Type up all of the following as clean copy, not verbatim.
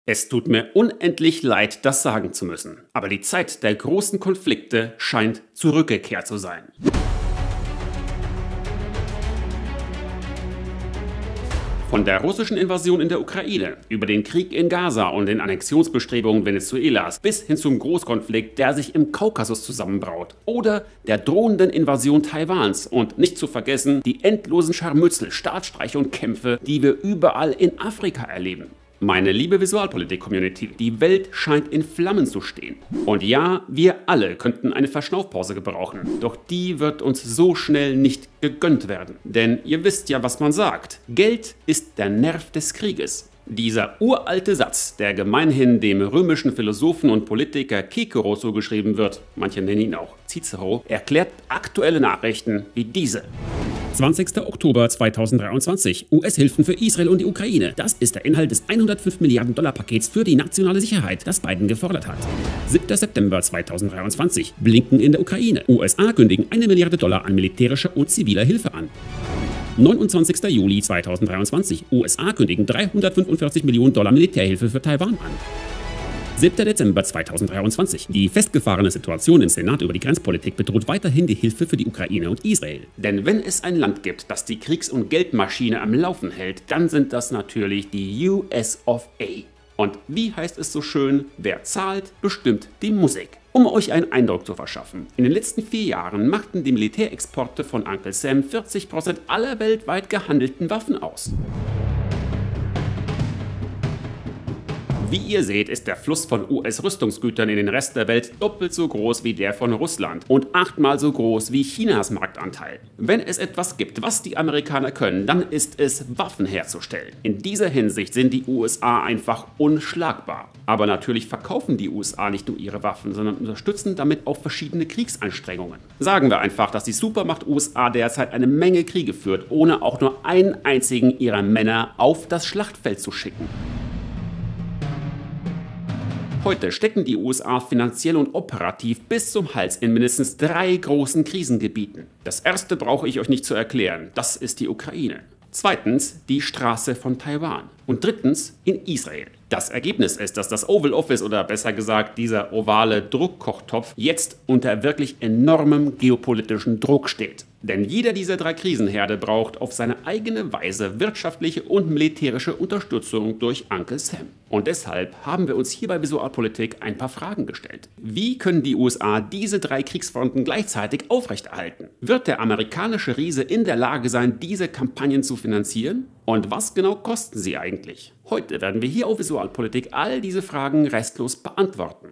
Es tut mir unendlich leid, das sagen zu müssen, aber die Zeit der großen Konflikte scheint zurückgekehrt zu sein. Von der russischen Invasion in der Ukraine, über den Krieg in Gaza und den Annexionsbestrebungen Venezuelas bis hin zum Großkonflikt, der sich im Kaukasus zusammenbraut, oder der drohenden Invasion Taiwans und nicht zu vergessen die endlosen Scharmützel, Staatsstreiche und Kämpfe, die wir überall in Afrika erleben. Meine liebe Visualpolitik-Community, die Welt scheint in Flammen zu stehen. Und ja, wir alle könnten eine Verschnaufpause gebrauchen, doch die wird uns so schnell nicht gegönnt werden. Denn ihr wisst ja, was man sagt. Geld ist der Nerv des Krieges. Dieser uralte Satz, der gemeinhin dem römischen Philosophen und Politiker Cicero zugeschrieben wird, manche nennen ihn auch Cicero, erklärt aktuelle Nachrichten wie diese. 20. Oktober 2023. US-Hilfen für Israel und die Ukraine. Das ist der Inhalt des 105 Milliarden Dollar Pakets für die nationale Sicherheit, das Biden gefordert hat. 7. September 2023. Blinken in der Ukraine. USA kündigen 1 Milliarde Dollar an militärischer und ziviler Hilfe an. 29. Juli 2023. USA kündigen 345 Millionen Dollar Militärhilfe für Taiwan an. 7. Dezember 2023. Die festgefahrene Situation im Senat über die Grenzpolitik bedroht weiterhin die Hilfe für die Ukraine und Israel. Denn wenn es ein Land gibt, das die Kriegs- und Geldmaschine am Laufen hält, dann sind das natürlich die US of A. Und wie heißt es so schön, wer zahlt, bestimmt die Musik. Um euch einen Eindruck zu verschaffen, in den letzten 4 Jahren machten die Militärexporte von Uncle Sam 40% aller weltweit gehandelten Waffen aus. Wie ihr seht, ist der Fluss von US-Rüstungsgütern in den Rest der Welt doppelt so groß wie der von Russland und 8-mal so groß wie Chinas Marktanteil. Wenn es etwas gibt, was die Amerikaner können, dann ist es, Waffen herzustellen. In dieser Hinsicht sind die USA einfach unschlagbar. Aber natürlich verkaufen die USA nicht nur ihre Waffen, sondern unterstützen damit auch verschiedene Kriegsanstrengungen. Sagen wir einfach, dass die Supermacht USA derzeit eine Menge Kriege führt, ohne auch nur einen einzigen ihrer Männer auf das Schlachtfeld zu schicken. Heute stecken die USA finanziell und operativ bis zum Hals in mindestens 3 großen Krisengebieten. Das erste brauche ich euch nicht zu erklären, das ist die Ukraine. Zweitens die Straße von Taiwan. Und drittens in Israel. Das Ergebnis ist, dass das Oval Office oder besser gesagt dieser ovale Druckkochtopf jetzt unter wirklich enormem geopolitischen Druck steht. Denn jeder dieser 3 Krisenherde braucht auf seine eigene Weise wirtschaftliche und militärische Unterstützung durch Uncle Sam. Und deshalb haben wir uns hier bei Visualpolitik ein paar Fragen gestellt. Wie können die USA diese 3 Kriegsfronten gleichzeitig aufrechterhalten? Wird der amerikanische Riese in der Lage sein, diese Kampagnen zu finanzieren? Und was genau kosten sie eigentlich? Heute werden wir hier auf Visualpolitik all diese Fragen restlos beantworten.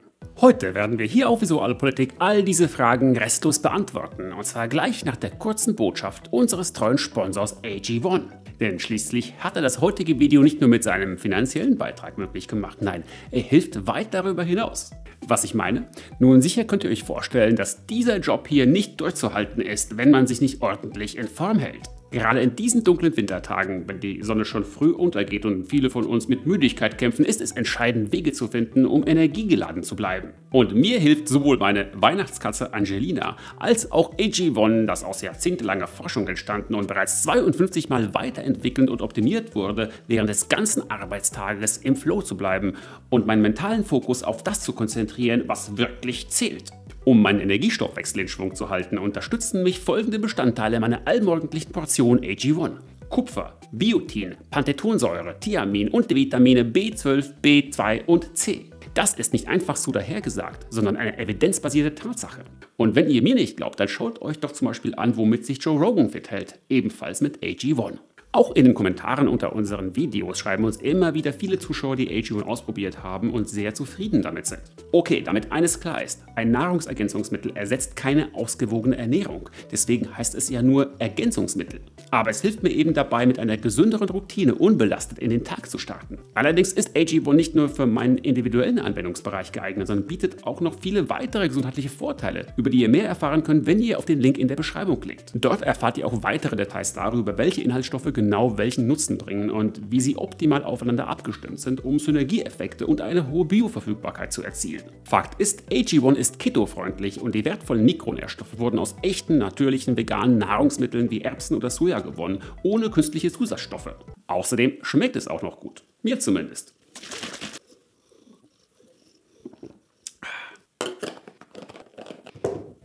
Und zwar gleich nach der kurzen Botschaft unseres treuen Sponsors AG1. Denn schließlich hat er das heutige Video nicht nur mit seinem finanziellen Beitrag möglich gemacht, nein, er hilft weit darüber hinaus. Was ich meine? Nun, sicher könnt ihr euch vorstellen, dass dieser Job hier nicht durchzuhalten ist, wenn man sich nicht ordentlich in Form hält. Gerade in diesen dunklen Wintertagen, wenn die Sonne schon früh untergeht und viele von uns mit Müdigkeit kämpfen, ist es entscheidend, Wege zu finden, um energiegeladen zu bleiben. Und mir hilft sowohl meine Weihnachtskatze Angelina als auch AG1, das aus jahrzehntelanger Forschung entstanden und bereits 52 Mal weiterentwickelt und optimiert wurde, während des ganzen Arbeitstages im Flow zu bleiben und meinen mentalen Fokus auf das zu konzentrieren, was wirklich zählt. Um meinen Energiestoffwechsel in Schwung zu halten, unterstützen mich folgende Bestandteile meiner allmorgendlichen Portion AG1. Kupfer, Biotin, Panthetonsäure, Thiamin und die Vitamine B12, B2 und C. Das ist nicht einfach so dahergesagt, sondern eine evidenzbasierte Tatsache. Und wenn ihr mir nicht glaubt, dann schaut euch doch zum Beispiel an, womit sich Joe Rogan fit hält, ebenfalls mit AG1. Auch in den Kommentaren unter unseren Videos schreiben uns immer wieder viele Zuschauer, die AG1 ausprobiert haben und sehr zufrieden damit sind. Okay, damit eines klar ist, ein Nahrungsergänzungsmittel ersetzt keine ausgewogene Ernährung, deswegen heißt es ja nur Ergänzungsmittel. Aber es hilft mir eben dabei, mit einer gesünderen Routine unbelastet in den Tag zu starten. Allerdings ist AG1 nicht nur für meinen individuellen Anwendungsbereich geeignet, sondern bietet auch noch viele weitere gesundheitliche Vorteile, über die ihr mehr erfahren könnt, wenn ihr auf den Link in der Beschreibung klickt. Dort erfahrt ihr auch weitere Details darüber, welche Inhaltsstoffe genau welchen Nutzen bringen und wie sie optimal aufeinander abgestimmt sind, um Synergieeffekte und eine hohe Bioverfügbarkeit zu erzielen. Fakt ist, AG1 ist keto-freundlich und die wertvollen Mikronährstoffe wurden aus echten, natürlichen, veganen Nahrungsmitteln wie Erbsen oder Soja gewonnen, ohne künstliche Zusatzstoffe. Außerdem schmeckt es auch noch gut. Mir zumindest.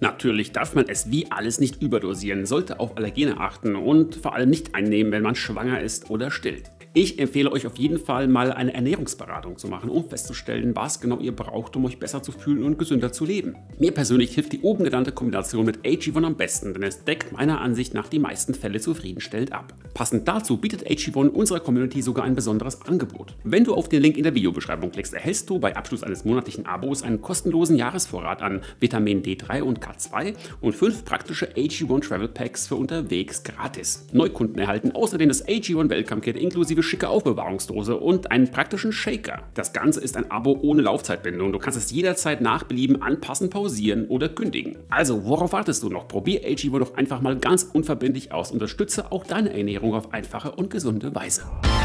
Natürlich darf man es wie alles nicht überdosieren, sollte auf Allergene achten und vor allem nicht einnehmen, wenn man schwanger ist oder stillt. Ich empfehle euch auf jeden Fall mal eine Ernährungsberatung zu machen, um festzustellen, was genau ihr braucht, um euch besser zu fühlen und gesünder zu leben. Mir persönlich hilft die oben genannte Kombination mit AG1 am besten, denn es deckt meiner Ansicht nach die meisten Fälle zufriedenstellend ab. Passend dazu bietet AG1 unserer Community sogar ein besonderes Angebot. Wenn du auf den Link in der Videobeschreibung klickst, erhältst du bei Abschluss eines monatlichen Abos einen kostenlosen Jahresvorrat an Vitamin D3 und K2 und 5 praktische AG1 Travel Packs für unterwegs gratis. Neukunden erhalten außerdem das AG1 Welcome Kit inklusive schicke Aufbewahrungsdose und einen praktischen Shaker. Das Ganze ist ein Abo ohne Laufzeitbindung. Du kannst es jederzeit nach Belieben anpassen, pausieren oder kündigen. Also, worauf wartest du noch? Probier AG1 doch einfach mal ganz unverbindlich aus. Unterstütze auch deine Ernährung auf einfache und gesunde Weise.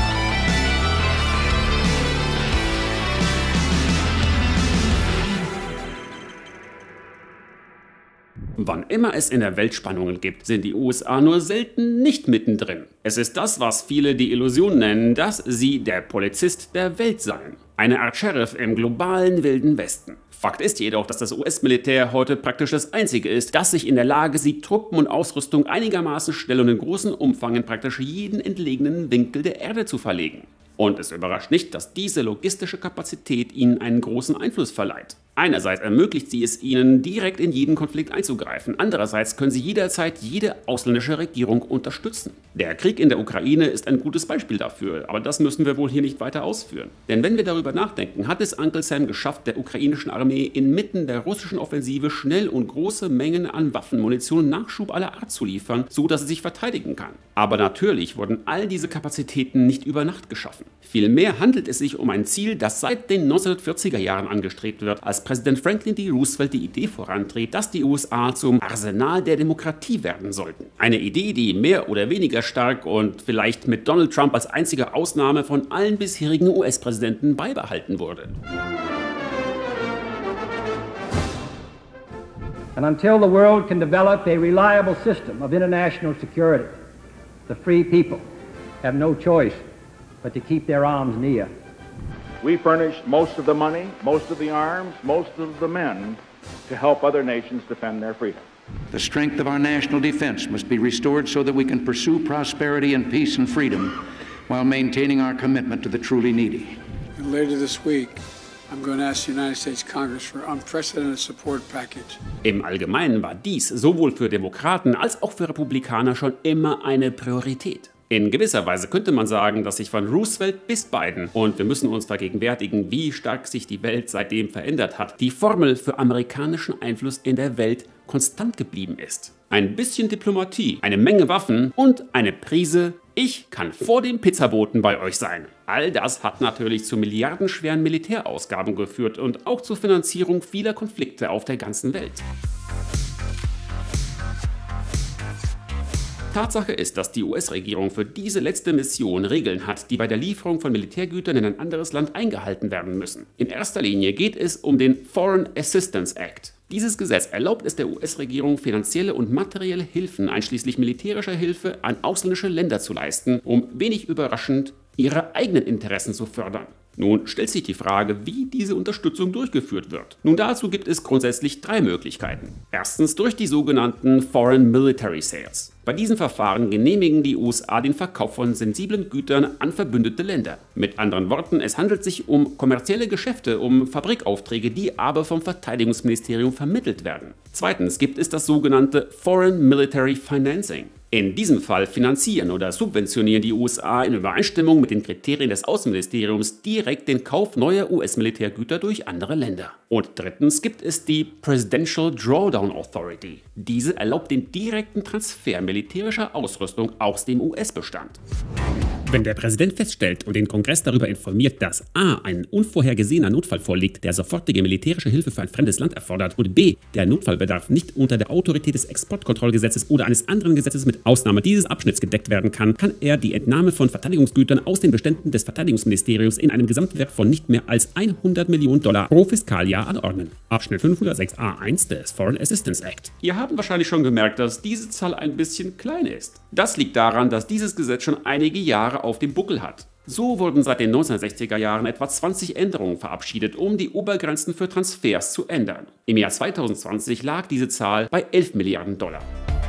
Wann immer es in der Welt Spannungen gibt, sind die USA nur selten nicht mittendrin. Es ist das, was viele die Illusion nennen, dass sie der Polizist der Welt seien. Eine Art Sheriff im globalen Wilden Westen. Fakt ist jedoch, dass das US-Militär heute praktisch das einzige ist, das sich in der Lage sieht, Truppen und Ausrüstung einigermaßen schnell und in großem Umfang in praktisch jeden entlegenen Winkel der Erde zu verlegen. Und es überrascht nicht, dass diese logistische Kapazität ihnen einen großen Einfluss verleiht. Einerseits ermöglicht sie es ihnen, direkt in jeden Konflikt einzugreifen. Andererseits können sie jederzeit jede ausländische Regierung unterstützen. Der Krieg in der Ukraine ist ein gutes Beispiel dafür, aber das müssen wir wohl hier nicht weiter ausführen. Denn wenn wir darüber nachdenken, hat es Uncle Sam geschafft, der ukrainischen Armee inmitten der russischen Offensive schnell und große Mengen an Waffen, Munition und Nachschub aller Art zu liefern, so dass sie sich verteidigen kann. Aber natürlich wurden all diese Kapazitäten nicht über Nacht geschaffen. Vielmehr handelt es sich um ein Ziel, das seit den 1940er Jahren angestrebt wird, als Präsident Franklin D. Roosevelt die Idee vorantrieb, dass die USA zum Arsenal der Demokratie werden sollten. Eine Idee, die mehr oder weniger stark und vielleicht mit Donald Trump als einziger Ausnahme von allen bisherigen US-Präsidenten beibehalten wurde. And until the world can develop a reliable system of international security, the free people have no choice but to keep their arms near. We furnish most of the money, most of the arms, most of the men to help other nations defend their freedom. The strength of our national defense must be restored so that we can pursue prosperity and peace and freedom while maintaining our commitment to the truly needy. And later this week, I'm going to ask the United States Congress for an unprecedented support package. Im Allgemeinen war dies sowohl für Demokraten als auch für Republikaner schon immer eine Priorität. In gewisser Weise könnte man sagen, dass sich von Roosevelt bis Biden, und wir müssen uns vergegenwärtigen, wie stark sich die Welt seitdem verändert hat, die Formel für amerikanischen Einfluss in der Welt konstant geblieben ist. Ein bisschen Diplomatie, eine Menge Waffen und eine Prise „Ich kann vor dem Pizzaboten bei euch sein". All das hat natürlich zu milliardenschweren Militärausgaben geführt und auch zur Finanzierung vieler Konflikte auf der ganzen Welt. Tatsache ist, dass die US-Regierung für diese letzte Mission Regeln hat, die bei der Lieferung von Militärgütern in ein anderes Land eingehalten werden müssen. In erster Linie geht es um den Foreign Assistance Act. Dieses Gesetz erlaubt es der US-Regierung, finanzielle und materielle Hilfen, einschließlich militärischer Hilfe, an ausländische Länder zu leisten, um wenig überraschend ihre eigenen Interessen zu fördern. Nun stellt sich die Frage, wie diese Unterstützung durchgeführt wird. Nun, dazu gibt es grundsätzlich drei Möglichkeiten. Erstens durch die sogenannten Foreign Military Sales. Bei diesen Verfahren genehmigen die USA den Verkauf von sensiblen Gütern an verbündete Länder. Mit anderen Worten, es handelt sich um kommerzielle Geschäfte, um Fabrikaufträge, die aber vom Verteidigungsministerium vermittelt werden. Zweitens gibt es das sogenannte Foreign Military Financing. In diesem Fall finanzieren oder subventionieren die USA in Übereinstimmung mit den Kriterien des Außenministeriums direkt den Kauf neuer US-Militärgüter durch andere Länder. Und drittens gibt es die Presidential Drawdown Authority. Diese erlaubt den direkten Transfer militärischer Ausrüstung aus dem US-Bestand. Wenn der Präsident feststellt und den Kongress darüber informiert, dass a. ein unvorhergesehener Notfall vorliegt, der sofortige militärische Hilfe für ein fremdes Land erfordert, und b. der Notfallbedarf nicht unter der Autorität des Exportkontrollgesetzes oder eines anderen Gesetzes mit Ausnahme dieses Abschnitts gedeckt werden kann, kann er die Entnahme von Verteidigungsgütern aus den Beständen des Verteidigungsministeriums in einem Gesamtwert von nicht mehr als $100 Millionen pro Fiskaljahr anordnen. Abschnitt 506a1 des Foreign Assistance Act. Ihr habt wahrscheinlich schon gemerkt, dass diese Zahl ein bisschen klein ist. Das liegt daran, dass dieses Gesetz schon einige Jahre auf dem Buckel hat. So wurden seit den 1960er Jahren etwa 20 Änderungen verabschiedet, um die Obergrenzen für Transfers zu ändern. Im Jahr 2020 lag diese Zahl bei 11 Milliarden $.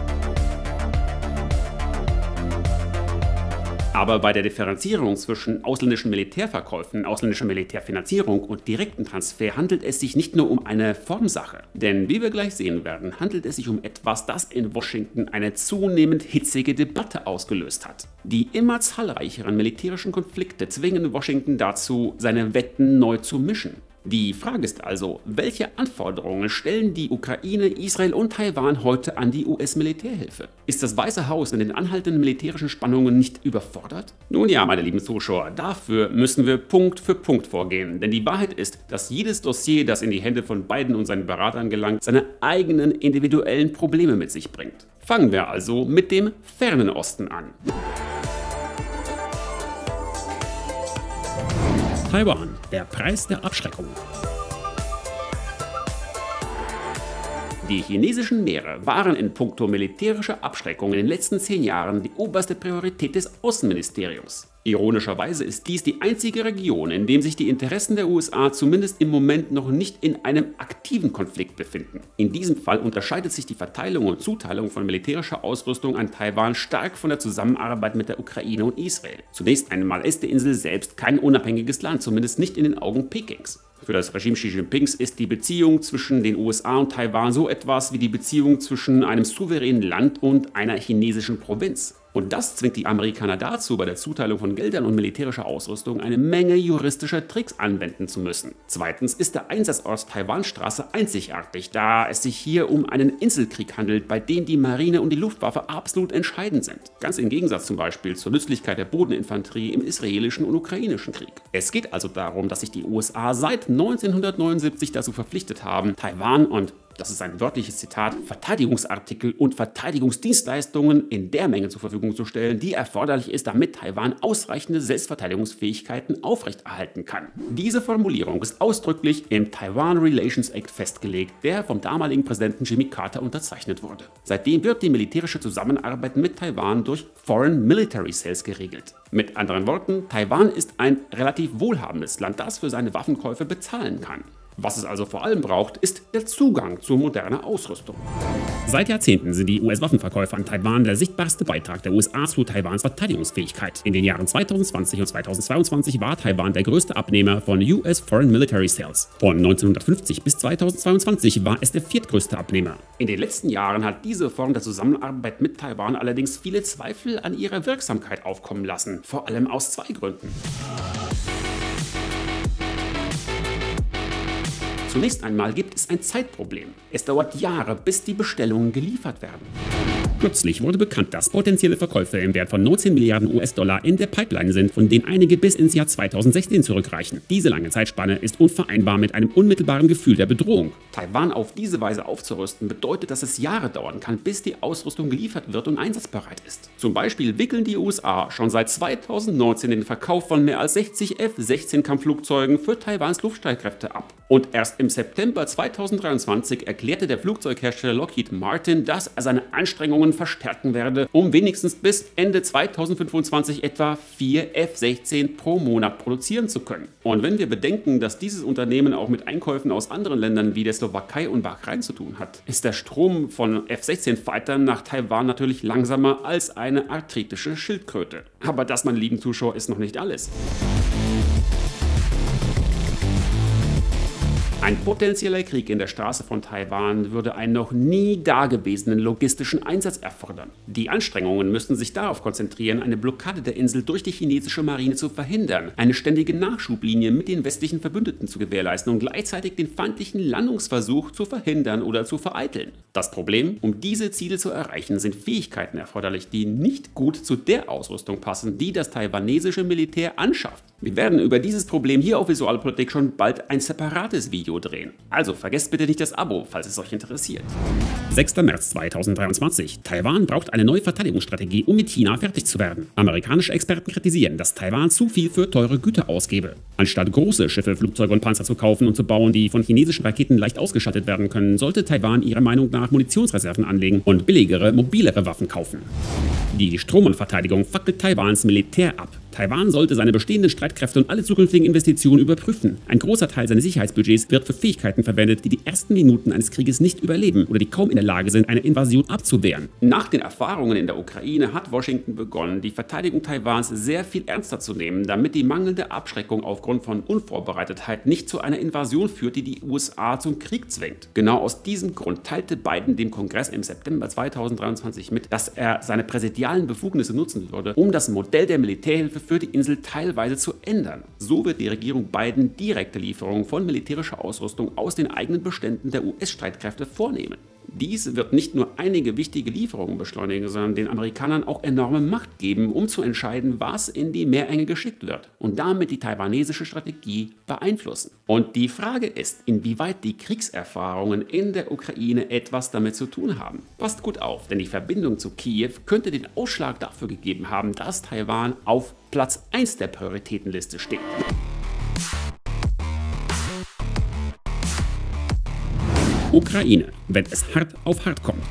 Aber bei der Differenzierung zwischen ausländischen Militärverkäufen, ausländischer Militärfinanzierung und direkten Transfer handelt es sich nicht nur um eine Formsache. Denn wie wir gleich sehen werden, handelt es sich um etwas, das in Washington eine zunehmend hitzige Debatte ausgelöst hat. Die immer zahlreicheren militärischen Konflikte zwingen Washington dazu, seine Wetten neu zu mischen. Die Frage ist also, welche Anforderungen stellen die Ukraine, Israel und Taiwan heute an die US-Militärhilfe? Ist das Weiße Haus in den anhaltenden militärischen Spannungen nicht überfordert? Nun ja, meine lieben Zuschauer, dafür müssen wir Punkt für Punkt vorgehen. Denn die Wahrheit ist, dass jedes Dossier, das in die Hände von Biden und seinen Beratern gelangt, seine eigenen individuellen Probleme mit sich bringt. Fangen wir also mit dem Fernen Osten an. Taiwan, der Preis der Abschreckung. Die chinesischen Meere waren in puncto militärischer Abschreckung in den letzten 10 Jahren die oberste Priorität des Außenministeriums. Ironischerweise ist dies die einzige Region, in der sich die Interessen der USA zumindest im Moment noch nicht in einem aktiven Konflikt befinden. In diesem Fall unterscheidet sich die Verteilung und Zuteilung von militärischer Ausrüstung an Taiwan stark von der Zusammenarbeit mit der Ukraine und Israel. Zunächst einmal ist die Insel selbst kein unabhängiges Land, zumindest nicht in den Augen Pekings. Für das Regime Xi Jinpings ist die Beziehung zwischen den USA und Taiwan so etwas wie die Beziehung zwischen einem souveränen Land und einer chinesischen Provinz. Und das zwingt die Amerikaner dazu, bei der Zuteilung von Geldern und militärischer Ausrüstung eine Menge juristischer Tricks anwenden zu müssen. Zweitens ist der Einsatzort Taiwanstraße einzigartig, da es sich hier um einen Inselkrieg handelt, bei dem die Marine und die Luftwaffe absolut entscheidend sind. Ganz im Gegensatz zum Beispiel zur Nützlichkeit der Bodeninfanterie im israelischen und ukrainischen Krieg. Es geht also darum, dass sich die USA seit 1979 dazu verpflichtet haben, Taiwan und das ist ein wörtliches Zitat, Verteidigungsartikel und Verteidigungsdienstleistungen in der Menge zur Verfügung zu stellen, die erforderlich ist, damit Taiwan ausreichende Selbstverteidigungsfähigkeiten aufrechterhalten kann. Diese Formulierung ist ausdrücklich im Taiwan Relations Act festgelegt, der vom damaligen Präsidenten Jimmy Carter unterzeichnet wurde. Seitdem wird die militärische Zusammenarbeit mit Taiwan durch Foreign Military Sales geregelt. Mit anderen Worten, Taiwan ist ein relativ wohlhabendes Land, das für seine Waffenkäufe bezahlen kann. Was es also vor allem braucht, ist der Zugang zu moderner Ausrüstung. Seit Jahrzehnten sind die US-Waffenverkäufe an Taiwan der sichtbarste Beitrag der USA zu Taiwans Verteidigungsfähigkeit. In den Jahren 2020 und 2022 war Taiwan der größte Abnehmer von US Foreign Military Sales. Von 1950 bis 2022 war es der viertgrößte Abnehmer. In den letzten Jahren hat diese Form der Zusammenarbeit mit Taiwan allerdings viele Zweifel an ihrer Wirksamkeit aufkommen lassen, vor allem aus 2 Gründen. Zunächst einmal gibt es ein Zeitproblem. Es dauert Jahre, bis die Bestellungen geliefert werden. Kürzlich wurde bekannt, dass potenzielle Verkäufe im Wert von 19 Milliarden US-Dollar in der Pipeline sind, von denen einige bis ins Jahr 2016 zurückreichen. Diese lange Zeitspanne ist unvereinbar mit einem unmittelbaren Gefühl der Bedrohung. Taiwan auf diese Weise aufzurüsten bedeutet, dass es Jahre dauern kann, bis die Ausrüstung geliefert wird und einsatzbereit ist. Zum Beispiel wickeln die USA schon seit 2019 den Verkauf von mehr als 60 F-16 Kampfflugzeugen für Taiwans Luftstreitkräfte ab. Und erst im September 2023 erklärte der Flugzeughersteller Lockheed Martin, dass er seine Anstrengungen verstärken werde, um wenigstens bis Ende 2025 etwa 4 F-16 pro Monat produzieren zu können. Und wenn wir bedenken, dass dieses Unternehmen auch mit Einkäufen aus anderen Ländern wie der Slowakei und Bahrain zu tun hat, ist der Strom von F-16-Fightern nach Taiwan natürlich langsamer als eine arthritische Schildkröte. Aber das, meine lieben Zuschauer, ist noch nicht alles. Ein potenzieller Krieg in der Straße von Taiwan würde einen noch nie dagewesenen logistischen Einsatz erfordern. Die Anstrengungen müssten sich darauf konzentrieren, eine Blockade der Insel durch die chinesische Marine zu verhindern, eine ständige Nachschublinie mit den westlichen Verbündeten zu gewährleisten und gleichzeitig den feindlichen Landungsversuch zu verhindern oder zu vereiteln. Das Problem: Um diese Ziele zu erreichen, sind Fähigkeiten erforderlich, die nicht gut zu der Ausrüstung passen, die das taiwanesische Militär anschafft. Wir werden über dieses Problem hier auf Visualpolitik schon bald ein separates Video drehen. Also vergesst bitte nicht das Abo, falls es euch interessiert. 6. März 2023. Taiwan braucht eine neue Verteidigungsstrategie, um mit China fertig zu werden. Amerikanische Experten kritisieren, dass Taiwan zu viel für teure Güter ausgebe. Anstatt große Schiffe, Flugzeuge und Panzer zu kaufen und zu bauen, die von chinesischen Raketen leicht ausgestattet werden können, sollte Taiwan ihrer Meinung nach Munitionsreserven anlegen und billigere, mobilere Waffen kaufen. Die Strohmann-Verteidigung fackelt Taiwans Militär ab. Taiwan sollte seine bestehenden Streitkräfte und alle zukünftigen Investitionen überprüfen. Ein großer Teil seines Sicherheitsbudgets wird für Fähigkeiten verwendet, die die ersten Minuten eines Krieges nicht überleben oder die kaum in der Lage sind, eine Invasion abzuwehren. Nach den Erfahrungen in der Ukraine hat Washington begonnen, die Verteidigung Taiwans sehr viel ernster zu nehmen, damit die mangelnde Abschreckung aufgrund von Unvorbereitetheit nicht zu einer Invasion führt, die die USA zum Krieg zwingt. Genau aus diesem Grund teilte Biden dem Kongress im September 2023 mit, dass er seine präsidialen Befugnisse nutzen würde, um das Modell der Militärhilfe für die Insel teilweise zu ändern. So wird die Regierung Biden direkte Lieferungen von militärischer Ausrüstung aus den eigenen Beständen der US-Streitkräfte vornehmen. Dies wird nicht nur einige wichtige Lieferungen beschleunigen, sondern den Amerikanern auch enorme Macht geben, um zu entscheiden, was in die Meerenge geschickt wird und damit die taiwanesische Strategie beeinflussen. Und die Frage ist, inwieweit die Kriegserfahrungen in der Ukraine etwas damit zu tun haben. Passt gut auf, denn die Verbindung zu Kiew könnte den Ausschlag dafür gegeben haben, dass Taiwan auf Platz 1 der Prioritätenliste steht. Ukraine, wenn es hart auf hart kommt.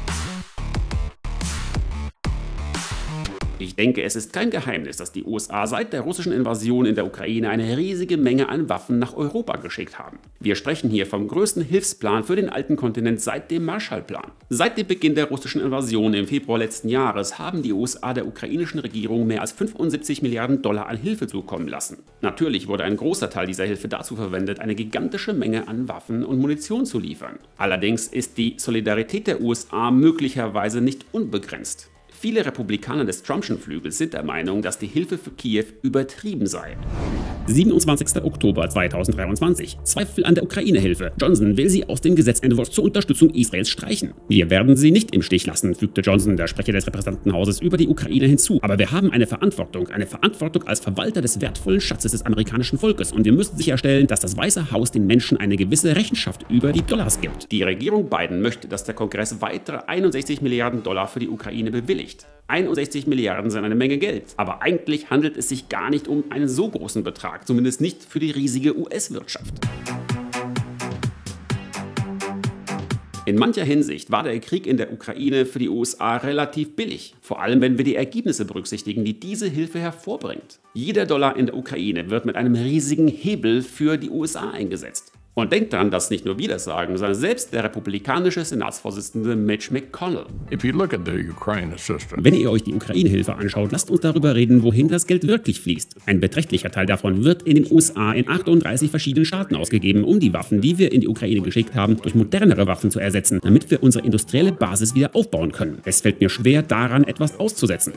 Ich denke, es ist kein Geheimnis, dass die USA seit der russischen Invasion in der Ukraine eine riesige Menge an Waffen nach Europa geschickt haben. Wir sprechen hier vom größten Hilfsplan für den alten Kontinent seit dem Marshallplan. Seit dem Beginn der russischen Invasion im Februar letzten Jahres haben die USA der ukrainischen Regierung mehr als 75 Milliarden Dollar an Hilfe zukommen lassen. Natürlich wurde ein großer Teil dieser Hilfe dazu verwendet, eine gigantische Menge an Waffen und Munition zu liefern. Allerdings ist die Solidarität der USA möglicherweise nicht unbegrenzt. Viele Republikaner des Trumpschen Flügels sind der Meinung, dass die Hilfe für Kiew übertrieben sei. 27. Oktober 2023. Zweifel an der Ukraine-Hilfe. Johnson will sie aus dem Gesetzentwurf zur Unterstützung Israels streichen. Wir werden sie nicht im Stich lassen, fügte Johnson, der Sprecher des Repräsentantenhauses, über die Ukraine hinzu. Aber wir haben eine Verantwortung als Verwalter des wertvollen Schatzes des amerikanischen Volkes. Und wir müssen sicherstellen, dass das Weiße Haus den Menschen eine gewisse Rechenschaft über die Dollars gibt. Die Regierung Biden möchte, dass der Kongress weitere 61 Milliarden Dollar für die Ukraine bewilligt. 61 Milliarden sind eine Menge Geld, aber eigentlich handelt es sich gar nicht um einen so großen Betrag, zumindest nicht für die riesige US-Wirtschaft. In mancher Hinsicht war der Krieg in der Ukraine für die USA relativ billig, vor allem wenn wir die Ergebnisse berücksichtigen, die diese Hilfe hervorbringt. Jeder Dollar in der Ukraine wird mit einem riesigen Hebel für die USA eingesetzt. Und denkt daran, dass nicht nur wir das sagen, sondern selbst der republikanische Senatsvorsitzende Mitch McConnell. Wenn ihr euch die Ukraine-Hilfe anschaut, lasst uns darüber reden, wohin das Geld wirklich fließt. Ein beträchtlicher Teil davon wird in den USA in 38 verschiedenen Staaten ausgegeben, um die Waffen, die wir in die Ukraine geschickt haben, durch modernere Waffen zu ersetzen, damit wir unsere industrielle Basis wieder aufbauen können. Es fällt mir schwer, daran etwas auszusetzen.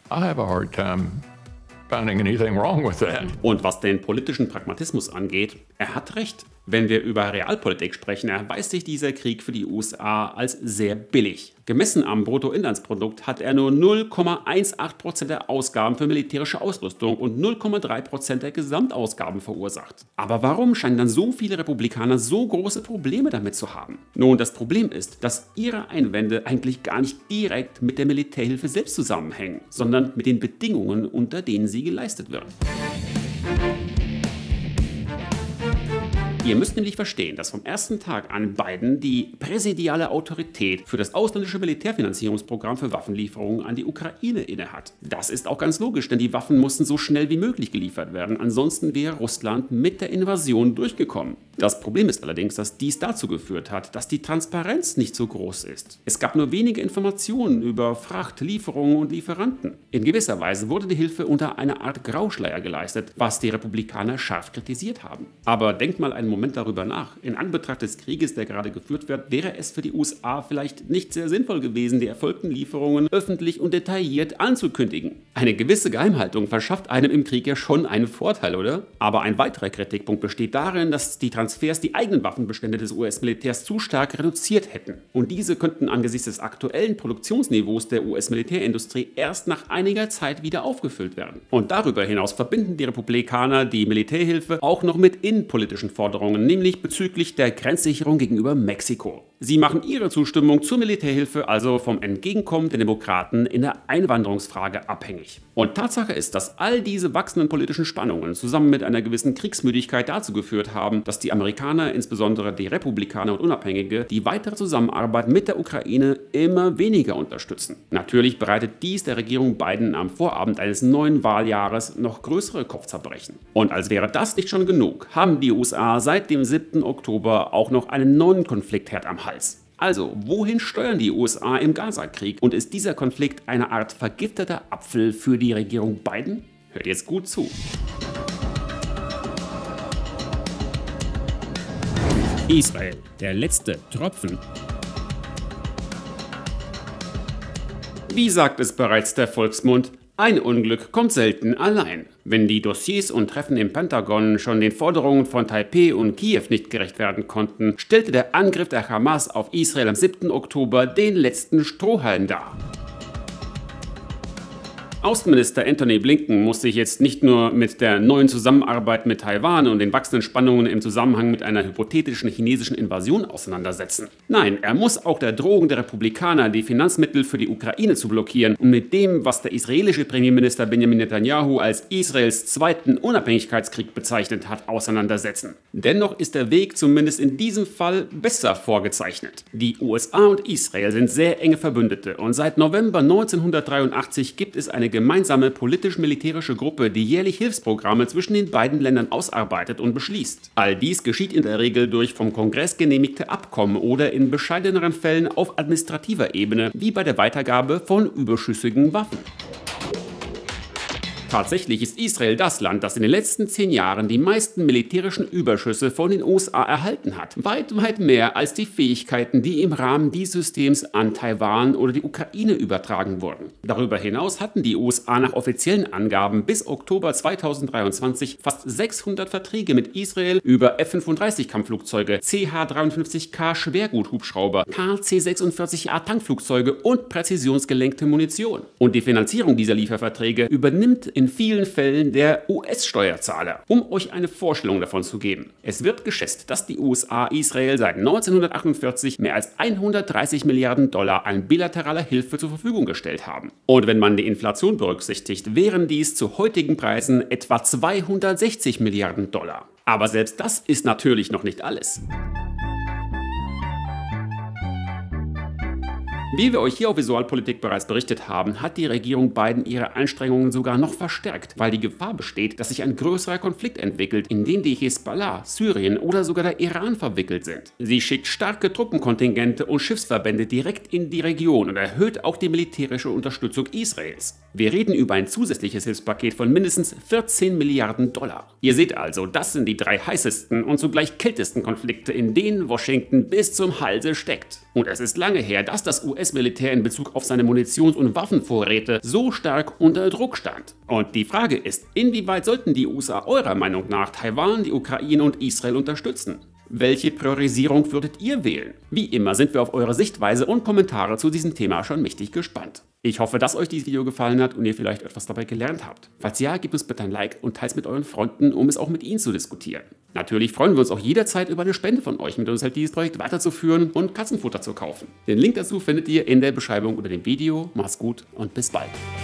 Und was den politischen Pragmatismus angeht, er hat recht. Wenn wir über Realpolitik sprechen, erweist sich dieser Krieg für die USA als sehr billig. Gemessen am Bruttoinlandsprodukt hat er nur 0,18% der Ausgaben für militärische Ausrüstung und 0,3% der Gesamtausgaben verursacht. Aber warum scheinen dann so viele Republikaner so große Probleme damit zu haben? Nun, das Problem ist, dass ihre Einwände eigentlich gar nicht direkt mit der Militärhilfe selbst zusammenhängen, sondern mit den Bedingungen, unter denen sie geleistet wird. Ihr müsst nämlich verstehen, dass vom ersten Tag an Biden die präsidiale Autorität für das ausländische Militärfinanzierungsprogramm für Waffenlieferungen an die Ukraine innehat. Das ist auch ganz logisch, denn die Waffen mussten so schnell wie möglich geliefert werden, ansonsten wäre Russland mit der Invasion durchgekommen. Das Problem ist allerdings, dass dies dazu geführt hat, dass die Transparenz nicht so groß ist. Es gab nur wenige Informationen über Fracht, Lieferungen und Lieferanten. In gewisser Weise wurde die Hilfe unter einer Art Grauschleier geleistet, was die Republikaner scharf kritisiert haben. Aber denkt mal einen Moment darüber nach. In Anbetracht des Krieges, der gerade geführt wird, wäre es für die USA vielleicht nicht sehr sinnvoll gewesen, die erfolgten Lieferungen öffentlich und detailliert anzukündigen. Eine gewisse Geheimhaltung verschafft einem im Krieg ja schon einen Vorteil, oder? Aber ein weiterer Kritikpunkt besteht darin, dass die Transfers die eigenen Waffenbestände des US-Militärs zu stark reduziert hätten. Und diese könnten angesichts des aktuellen Produktionsniveaus der US-Militärindustrie erst nach einiger Zeit wieder aufgefüllt werden. Und darüber hinaus verbinden die Republikaner die Militärhilfe auch noch mit innenpolitischen Forderungen, nämlich bezüglich der Grenzsicherung gegenüber Mexiko. Sie machen ihre Zustimmung zur Militärhilfe also vom Entgegenkommen der Demokraten in der Einwanderungsfrage abhängig. Und Tatsache ist, dass all diese wachsenden politischen Spannungen zusammen mit einer gewissen Kriegsmüdigkeit dazu geführt haben, dass die Amerikaner, insbesondere die Republikaner und Unabhängige, die weitere Zusammenarbeit mit der Ukraine immer weniger unterstützen. Natürlich bereitet dies der Regierung Biden am Vorabend eines neuen Wahljahres noch größere Kopfzerbrechen. Und als wäre das nicht schon genug, haben die USA seit dem 7. Oktober auch noch einen neuen Konfliktherd am Hals. Also, wohin steuern die USA im Gaza-Krieg? Und ist dieser Konflikt eine Art vergifteter Apfel für die Regierung Biden? Hört jetzt gut zu. Israel, der letzte Tropfen. Wie sagt es bereits der Volksmund? Ein Unglück kommt selten allein. Wenn die Dossiers und Treffen im Pentagon schon den Forderungen von Taipeh und Kiew nicht gerecht werden konnten, stellte der Angriff der Hamas auf Israel am 7. Oktober den letzten Strohhalm dar. Außenminister Antony Blinken muss sich jetzt nicht nur mit der neuen Zusammenarbeit mit Taiwan und den wachsenden Spannungen im Zusammenhang mit einer hypothetischen chinesischen Invasion auseinandersetzen. Nein, er muss auch der Drohung der Republikaner, die Finanzmittel für die Ukraine zu blockieren und mit dem, was der israelische Premierminister Benjamin Netanyahu als Israels zweiten Unabhängigkeitskrieg bezeichnet hat, auseinandersetzen. Dennoch ist der Weg zumindest in diesem Fall besser vorgezeichnet. Die USA und Israel sind sehr enge Verbündete und seit November 1983 gibt es eine gemeinsame politisch-militärische Gruppe, die jährlich Hilfsprogramme zwischen den beiden Ländern ausarbeitet und beschließt. All dies geschieht in der Regel durch vom Kongress genehmigte Abkommen oder in bescheideneren Fällen auf administrativer Ebene, wie bei der Weitergabe von überschüssigen Waffen. Tatsächlich ist Israel das Land, das in den letzten 10 Jahren die meisten militärischen Überschüsse von den USA erhalten hat. Weit, weit mehr als die Fähigkeiten, die im Rahmen dieses Systems an Taiwan oder die Ukraine übertragen wurden. Darüber hinaus hatten die USA nach offiziellen Angaben bis Oktober 2023 fast 600 Verträge mit Israel über F-35 Kampfflugzeuge, CH-53K Schwerguthubschrauber, KC-46A Tankflugzeuge und präzisionsgelenkte Munition. Und die Finanzierung dieser Lieferverträge übernimmt in vielen Fällen der US-Steuerzahler. Um euch eine Vorstellung davon zu geben. Es wird geschätzt, dass die USA Israel seit 1948 mehr als 130 Milliarden Dollar an bilateraler Hilfe zur Verfügung gestellt haben. Und wenn man die Inflation berücksichtigt, wären dies zu heutigen Preisen etwa 260 Milliarden Dollar. Aber selbst das ist natürlich noch nicht alles. Wie wir euch hier auf Visualpolitik bereits berichtet haben, hat die Regierung Biden ihre Anstrengungen sogar noch verstärkt, weil die Gefahr besteht, dass sich ein größerer Konflikt entwickelt, in den die Hisbollah, Syrien oder sogar der Iran verwickelt sind. Sie schickt starke Truppenkontingente und Schiffsverbände direkt in die Region und erhöht auch die militärische Unterstützung Israels. Wir reden über ein zusätzliches Hilfspaket von mindestens 14 Milliarden Dollar. Ihr seht also, das sind die 3 heißesten und zugleich kältesten Konflikte, in denen Washington bis zum Halse steckt. Und es ist lange her, dass das US-Militär in Bezug auf seine Munitions- und Waffenvorräte so stark unter Druck stand. Und die Frage ist, inwieweit sollten die USA eurer Meinung nach Taiwan, die Ukraine und Israel unterstützen? Welche Priorisierung würdet ihr wählen? Wie immer sind wir auf eure Sichtweise und Kommentare zu diesem Thema schon mächtig gespannt. Ich hoffe, dass euch dieses Video gefallen hat und ihr vielleicht etwas dabei gelernt habt. Falls ja, gebt uns bitte ein Like und teilt es mit euren Freunden, um es auch mit ihnen zu diskutieren. Natürlich freuen wir uns auch jederzeit über eine Spende von euch, mit uns halt dieses Projekt weiterzuführen und Katzenfutter zu kaufen. Den Link dazu findet ihr in der Beschreibung unter dem Video. Macht's gut und bis bald.